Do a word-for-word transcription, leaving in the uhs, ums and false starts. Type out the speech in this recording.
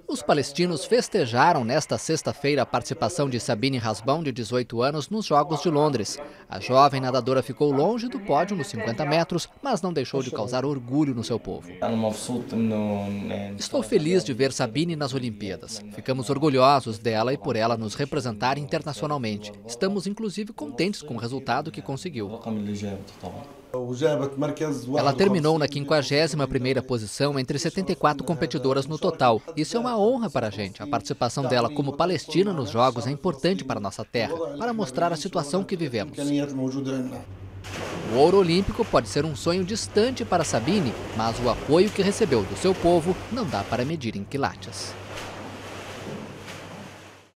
Os palestinos festejaram nesta sexta-feira a participação de Sabine Hasbão, de dezoito anos, nos Jogos de Londres. A jovem nadadora ficou longe do pódio nos cinquenta metros, mas não deixou de causar orgulho no seu povo. Estou feliz de ver Sabine nas Olimpíadas. Ficamos orgulhosos dela e por ela nos representar internacionalmente. Estamos inclusive contentes com o resultado que conseguiu. Ela terminou na quinquagésima primeira posição entre setenta e quatro competidoras no total. Isso é uma honra para a gente. A participação dela como palestina nos Jogos é importante para a nossa terra, para mostrar a situação que vivemos. O ouro olímpico pode ser um sonho distante para Sabine, mas o apoio que recebeu do seu povo não dá para medir em quilates.